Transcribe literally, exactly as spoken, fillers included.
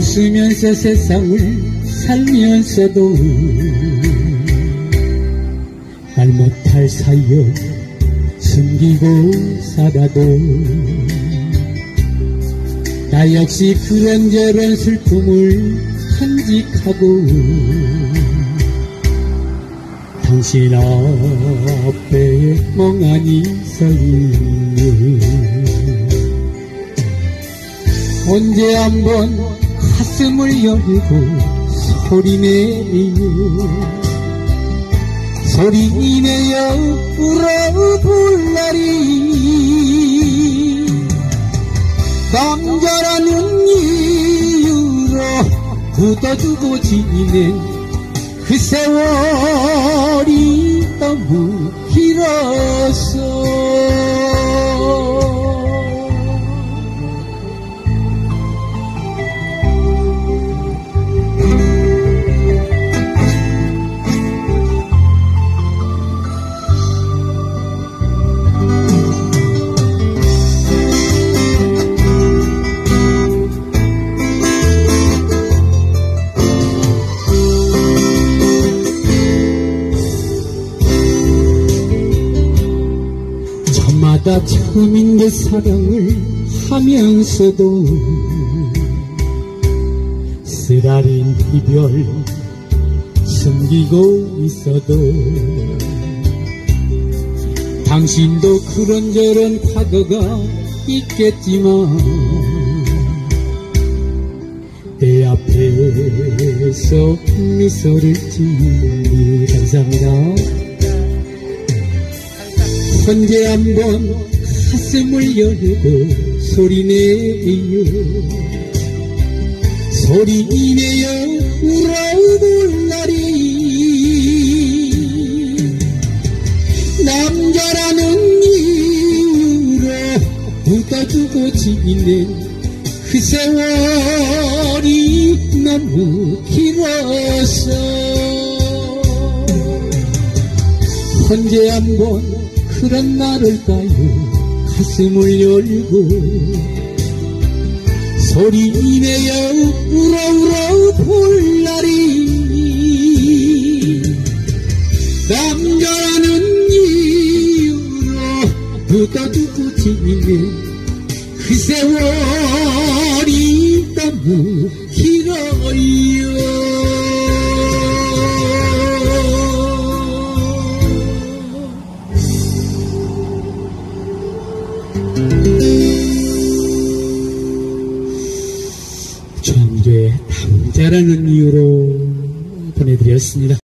웃으면서 세상을 살면서도 말 못할 사이여 숨기고 살아도 나 역시 그런저런 슬픔을 간직하고 당신 앞에 멍하니 서 있네. 언제 한번 가슴을 열고 소리내요 소리내어 울어볼 날이 남자라는 이유로 묻어두고 지낸 그 세월이 너무 길었어. 저마다 처음인 내 사랑을 하면서도 쓰라린 이별 숨기고 있어도 당신도 그런저런 과거가 있겠지만 내 앞에서 미소를 짓니. 감사합니다. 언제 한번 가슴을 열고 소리내요 소리내어 울어볼 날이 남자라는 이유로 묻어두고 지낸 그 세월이 너무 길었어. 언제 한번 그런 날을까요 가슴을 열고 소리내어 울어 울어 볼 날이 남자라는 이유로 묻어두고 지낸 그 세월이 너무 길어요. 전주의 남자라는 이유로 보내드렸습니다.